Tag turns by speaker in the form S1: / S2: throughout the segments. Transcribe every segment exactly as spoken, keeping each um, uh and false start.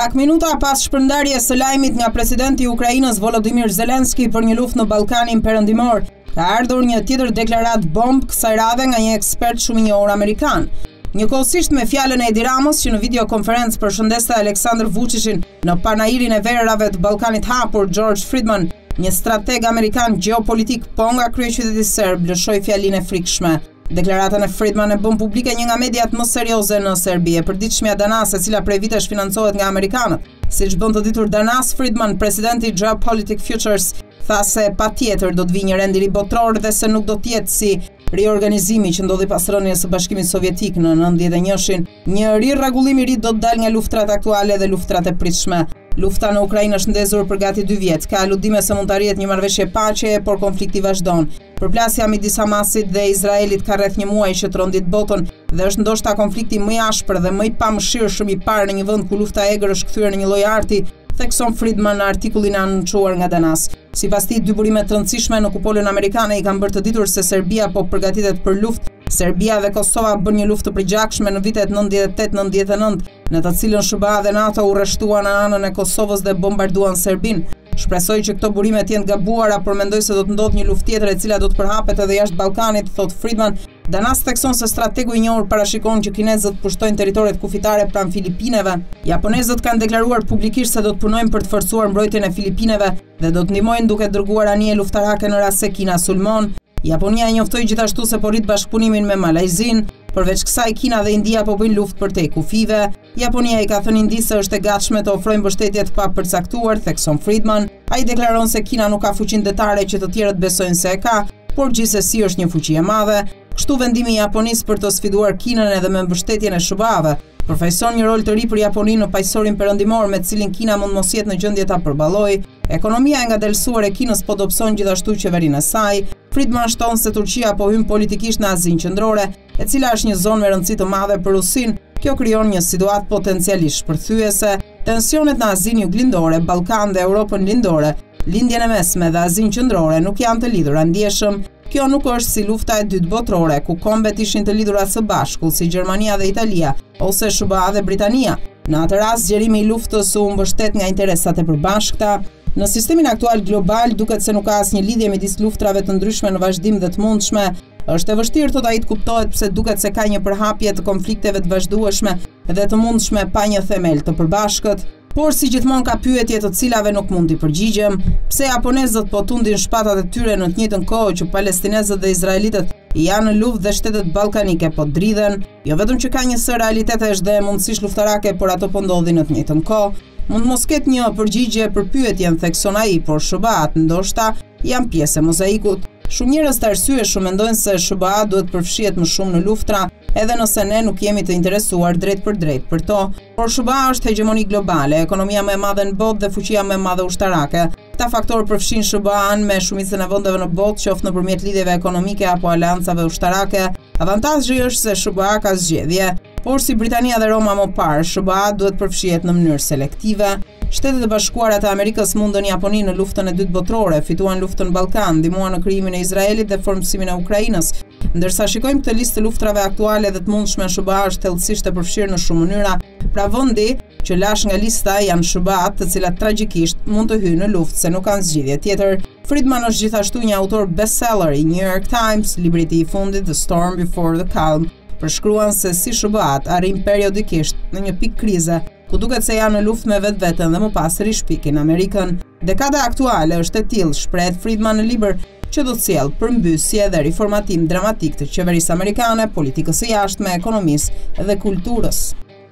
S1: Pak minuta pas shpërndarjes së lajmit nga presidenti i Ukrainës Volodymyr Zelensky për një luftë në Ballkanin Perëndimor, ka ardhur një tjetër deklaratë bomb kësaj radhe nga një ekspert shumë i njohur amerikan. Njëkohësisht me fjalën e Edi Ramos, që në videokonferencë përshëndeste Aleksandr Vučićin në panairin e verave të Ballkanit hapur, George Friedman, një strateg amerikan gjeopolitik po nga kryeqyteti serb, lëshoi fjalinë e frikshme. Deklaratën e Friedman e bën publike një nga mediat më serioze në Serbi, e përditshmja danase, e cila prej vitesh financohet nga amerikanët. Siç bën të ditur danas Friedman, presidenti i Geopolitik Futures, tha se patjetër do të vijë një rendiri botror dhe se nuk do të jetë si riorganizimi që ndodhi pas rënies së Bashkimit Sovjetik në nëntëdhjetë e njëshin. Një rirregullim i ri do të dalë nga luftrat aktuale dhe luftrat e pritshme. Lufta në Ukrainë është ndezur për gati dy vjet. Ka aludime se mund të arrihet një marrëveshje paqeje, por konflikti vazhdon. Përplasja midis Hamasit dhe Izraelit ka rreth një muaj që trondit botën dhe është ndoshta konflikti më i ashpër dhe më i pamëshirshëm i parë në një vend ku lufta e egër është kthyer në një lloj arti, thekson Friedman në artikullin e anuncuar nga danas. Sipas tij, dy burime të rëndësishme në kupolën amerikane i kanë bërë të ditur se Serbia po përgatitet për luftë. Serbia dhe Kosova bën një luftë të përgjakshme në vitet nëntëdhjetë e tetë nëntëdhjetë e nëntë, në të cilën S B A dhe NATO u rreshtuan në anën e Kosovës dhe bombarduan Serbinë. Shpresoj që këto burime të jenë gabuara, por mendoj se do të ndodhë një luftë tjetër e cila do të përhapet edhe jashtë Ballkanit, thot Friedman. Danas thekson se strategu i njohur parashikon që kinezët pushtojnë territoret kufitare pranë Filipineve. Japonezët kanë deklaruar publikisht se do të punojnë për të forcuar mbrojtjen e Filipineve dhe do të ndihmojnë duke dërguar anije luftarake në rast se Kina sulmon. Japonia njoftoi gjithashtu se po rrit bashkëpunimin me Malajzinë. Përveç kësaj, Kina dhe India po bëjnë luftë për te kufive. Japonia i ka thënë Indisë se është e gatshme të ofrojë mbështetje të papërcaktuar, thekson Friedman. Ai deklaron se Kina nuk ka fuqinë detare që të tjerët besojnë se e ka, por gjithsesi është një fuqi e madhe. Kështu vendimi i Japonisë për të sfiduar Kinën edhe me mbështetjen e S B A-ve përfaqëson një rol të ri për Japoninë në paqësorin perëndimor me të cilin Kina mund mos jetë në gjendje ta përballojë. Ekonomia e ngadalësuar e Kinës po dobëson gjithashtu qeverinë e saj. Friedman shton se Turqia po hyn politikisht në Azinë Qendrore, e cila është një zonë me rëndësi të madhe për Rusinë. Kjo krijon një situatë potencialisht shpërthyese. Tensionet në Azinë Juglindore, Ballkan dhe Europën lindore, lindjen e mesme dhe Azinë Qendrore nuk janë të lidhura ndjeshëm. Kjo nuk është si lufta e dytë botërore, ku kombet ishin të lidhura së bashku, si Gjermania dhe Italia, ose S B A dhe Britania. Në atë rast, zgjerimi i luftës u mbështet nga interesat e përbashkëta. Në sistemin aktual global, duket se nuk ka asnjë lidhje midis luftrave të ndryshme në vazhdim dhe të mundshme. Është e vështirë thot ai të kuptohet pse duket se ka një përhapje të konflikteve të vazhdueshme dhe të mundshme pa një themel të përbashkët. Por si gjithmonë ka pyetje të cilave nuk mund t'i përgjigjem, pse japonezët po tundin shpatat e tyre në të njëjtën kohë që palestinezët dhe izraelitët janë në luftë dhe shtetet ballkanike po dridhen. Jo vetëm që ka një sër realitetesh dhe mundësish luftarake, por ato po ndodhin në të njëjtën kohë. Mund mos ketë një përgjigje për pyetjen, thekson ai, por S B A-t ndoshta janë pjesë e mozaikut. Shumë njerëz të arsyeshëm mendojnë se S B A duhet përfshihet më shumë në luftra, edhe nëse ne nuk jemi të interesuar drejt për drejt për to. Por S B A është hegemoni globale, ekonomia më e madhe në botë dhe fuqia më e madhe ushtarake. Këta faktorë përfshin S B A-n me shumicën e vendeve në botë, qoftë nëpërmjet lidhjeve ekonomike apo aleancave ushtarake. Avantazhi është se S B A ka zgjedhje, por si Britania dhe Roma më parë, S B A duhet përfshihet në mënyrë selektive. Shtetet e Bashkuara të Amerikës mundën Japoninë në luftën e dytë botërore, fituan luftën në Ballkan, ndihmuan në krijimin e Izraelit dhe formësimin e Ukrainës. Ndërsa shikojmë këtë listë të luftrave aktuale dhe të mundshme, S B A është thellësisht e përfshirë në shumë mënyra. Pra vendi që lash nga lista janë S B A-t, të cilat tragjikisht mund të hyjnë në luftë se nuk kanë zgjidhje tjetër. Friedman është gjithashtu një autor bestseller i New York Times, libri i fundit The Storm Before the Calm. Përshkruan se si S B A-t arrin periodikisht në një pikë krize, ku duket se janë në luftë me vetveten dhe më pas rishpikin Amerikën. Dekada aktuale është e tillë, shprehet Friedman në libër, që do të sjellë përmbysje dhe riformatim dramatik të qeverisë amerikane, politikës së jashtme, ekonomisë dhe kulturës.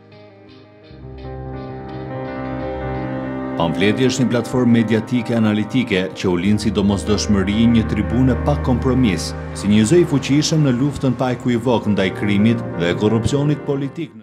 S2: Pamfleti është një platformë mediatike analitike që u lind si domosdoshmëri një tribune pa kompromis, si një zë i fuqishëm në luftën pa ekuivok ndaj krimit dhe korrupsionit politik.